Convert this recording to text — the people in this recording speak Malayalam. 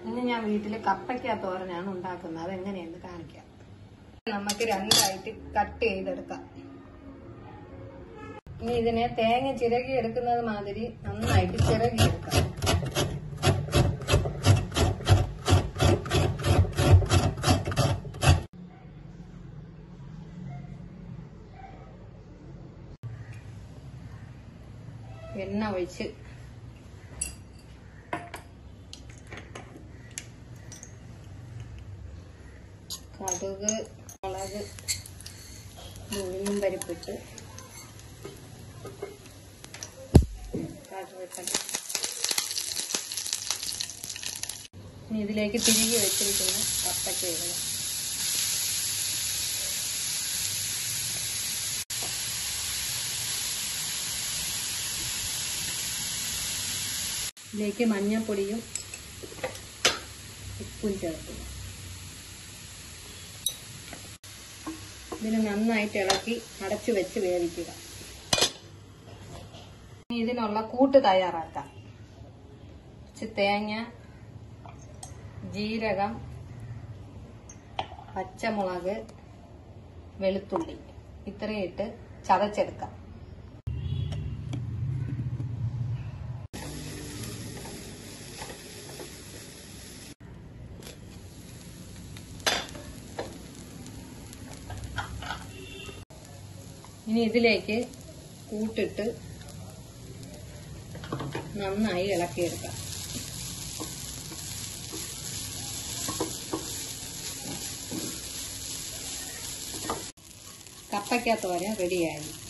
ഇന്ന് ഞാൻ വീട്ടിൽ കപ്പയ്ക്ക തോരനാണ് ഉണ്ടാക്കുന്നത്. അതെങ്ങനെയെന്ന് കാണിക്കാം. നമുക്ക് രണ്ടായിട്ട് കട്ട് ചെയ്തെടുക്കാം. ഇനി ഇതിനെ തേങ്ങ ചിരകി എടുക്കുന്നത് മാതിരി നന്നായിട്ട് ചിരകിയെടുക്കാം. എണ്ണ ഒഴിച്ച് കടുക്, മുളക്, ഉഴുന്നും പരിപ്പിട്ട് ഇനി ഇതിലേക്ക് തിരികെ വെച്ചിരിക്കുന്ന കപ്പയ്ക്ക ഇടണം. ഇതിലേക്ക് മഞ്ഞൾപ്പൊടിയും ഉപ്പും ചേർക്കുക. ഇതിന് നന്നായിട്ട് ഇളക്കി അടച്ചു വെച്ച് വേവിക്കുക. ഇനി ഇതിനുള്ള കൂട്ട് തയ്യാറാക്കാം. കുറച്ച് തേങ്ങ, ജീരകം, പച്ചമുളക്, വെളുത്തുള്ളി ഇത്രയും ഇട്ട് ചതച്ചെടുക്കാം. ഇനി ഇതിലേക്ക് കൂട്ടിട്ട് നന്നായി ഇളക്കിയെടുക്കാം. കപ്പയ്ക്ക തോരൻ റെഡിയായി.